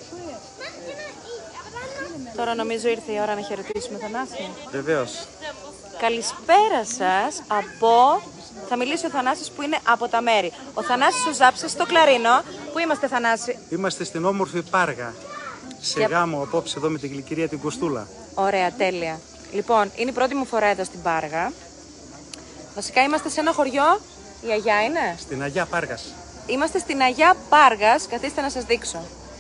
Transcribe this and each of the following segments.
Τώρα νομίζω ήρθε η ώρα να χαιρετήσουμε Θανάση. Βεβαίως. Καλησπέρα σας από... Θα μιλήσει ο Θανάσης που είναι από τα μέρη. Ο Θανάσης ο Ζάψας στο Κλαρίνο. Πού είμαστε, Θανάση? Είμαστε στην όμορφη Πάργα. Σε γάμο απόψε εδώ με την γλυκυρία την Κοστούλα. Ωραία, τέλεια. Λοιπόν, είναι η πρώτη μου φορά εδώ στην Πάργα. Βασικά είμαστε σε ένα χωριό. Η Αγιά είναι? Στην Αγιά Πάργας. Είμαστε στην Αγιά Πάργας. Καθίστε να σας δείξω.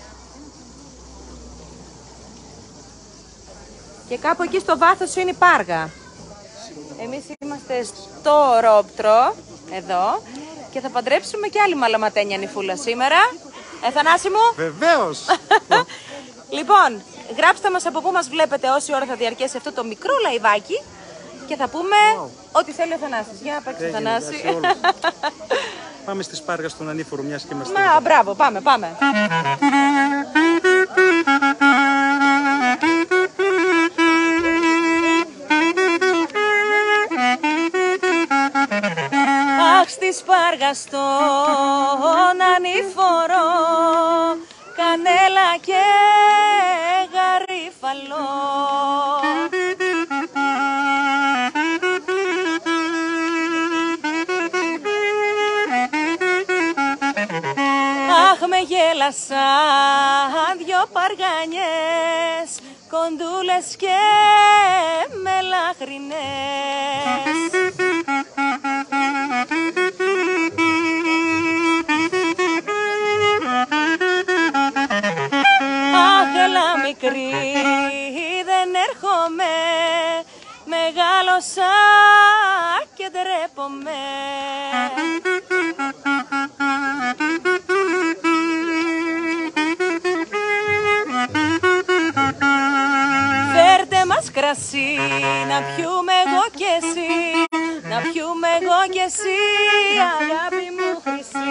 Και κάπου εκεί στο βάθος είναι η Πάργα. Εμείς είμαστε στο Ρόπτρο, εδώ, και θα παντρέψουμε και άλλη μαλαματένια νυφούλα σήμερα. Θανάση μου! Βεβαίως! Λοιπόν, γράψτε μας από πού μας βλέπετε, όση ώρα θα διαρκέσει αυτό το μικρό λαϊβάκι και θα πούμε ό,τι θέλει ο Θανάσης. Για να παίξει ο Θανάση. Πάμε στις Πάργας στον Ανήφορο, μιας και είμαστε. Μα, μπράβο, πάμε, πάμε. Αχ, στις Πάργας στον Ανήφορο, κανέλα και γαρίφαλο. Αχ, με γέλασαν δυο παργάνιες, κοντούλες και μελάχρινες. Αχ, έλα μικρή, δεν έρχομαι, μεγάλωσα και ντρέπομαι. Φέρτε μας κρασί, να πιούμε εγώ κι εσύ, να πιούμε εγώ κι εσύ, αγάπη μου χρυσή.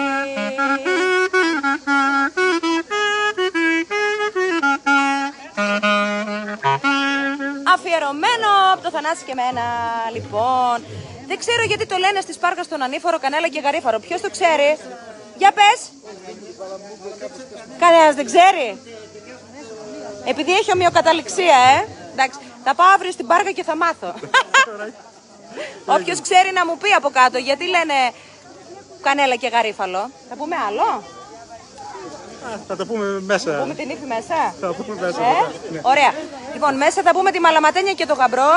Αφιερωμένο από το Θανάση και εμένα, λοιπόν. Δεν ξέρω γιατί το λένε στις Πάργας στον Ανήφορο, κανέλα και γαρίφαρο. Ποιος το ξέρει? Για πες. Κανένας δεν ξέρει. Επειδή έχει ομοιοκαταληξία, εντάξει, θα πάω αύριο στην Πάργα και θα μάθω. Όποιος ξέρει να μου πει από κάτω, γιατί λένε κανέλα και γαρίφαλο. Θα πούμε άλλο? Θα το πούμε μέσα. Θα πούμε την ύφη μέσα. Θα πούμε μέσα. Ναι. Ωραία. Λοιπόν, μέσα θα πούμε τη μαλαματένια και το γαμπρό.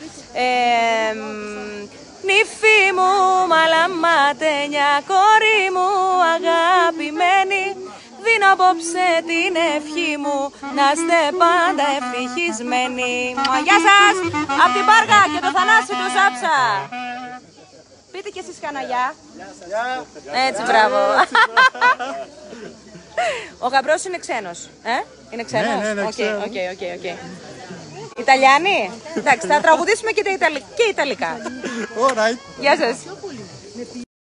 Νύφη μου, μαλαματένια, κόρη μου αγαπημένη, δίνω απόψε την ευχή μου, να είστε πάντα ευτυχισμένοι. Γεια σας, από την Πάργα και το Θανάση του Ζάψα. Πείτε και εσείς κανένα γεια. Έτσι, μπράβο. Ο γαμπρός είναι ξένος. Είναι ξένος. Ναι, Οκ. Ιταλιάνοι. Εντάξει, θα τραγουδήσουμε και Ιταλικά. Alright. Γεια σας.